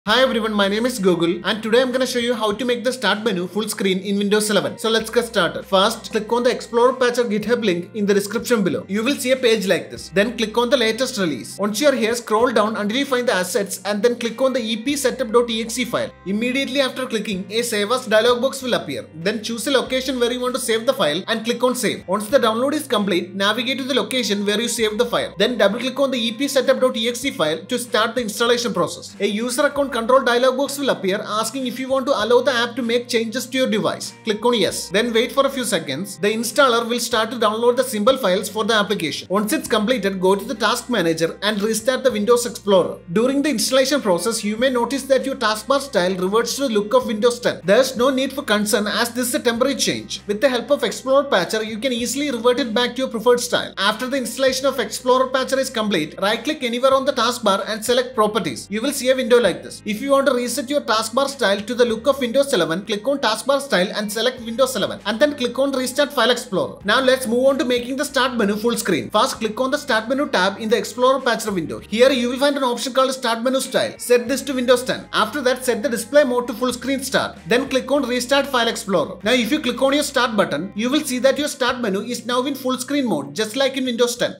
Hi everyone, my name is Google and today I'm going to show you how to make the start menu full screen in Windows 11. So let's get started. First, click on the Explorer Patcher GitHub link in the description below. You will see a page like this. Then click on the latest release. Once you are here, scroll down until you find the assets and then click on the epsetup.exe file. Immediately after clicking, a save as dialog box will appear. Then choose a location where you want to save the file and click on save. Once the download is complete, navigate to the location where you saved the file. Then double click on the epsetup.exe file to start the installation process. A user account control dialog box will appear asking if you want to allow the app to make changes to your device. Click on yes. Then wait for a few seconds. The installer will start to download the symbol files for the application. Once it's completed, go to the Task Manager and restart the Windows Explorer. During the installation process, you may notice that your taskbar style reverts to the look of Windows 10. There's no need for concern as this is a temporary change. With the help of Explorer Patcher, you can easily revert it back to your preferred style. After the installation of Explorer Patcher is complete, right-click anywhere on the taskbar and select Properties. You will see a window like this. If you want to reset your taskbar style to the look of Windows 11, click on Taskbar Style and select Windows 11 and then click on Restart File Explorer. Now let's move on to making the Start menu full screen. First, click on the Start menu tab in the Explorer Patcher window. Here you will find an option called Start Menu Style. Set this to Windows 10. After that, set the display mode to full screen start. Then click on Restart File Explorer. Now if you click on your Start button, you will see that your Start menu is now in full screen mode just like in Windows 10.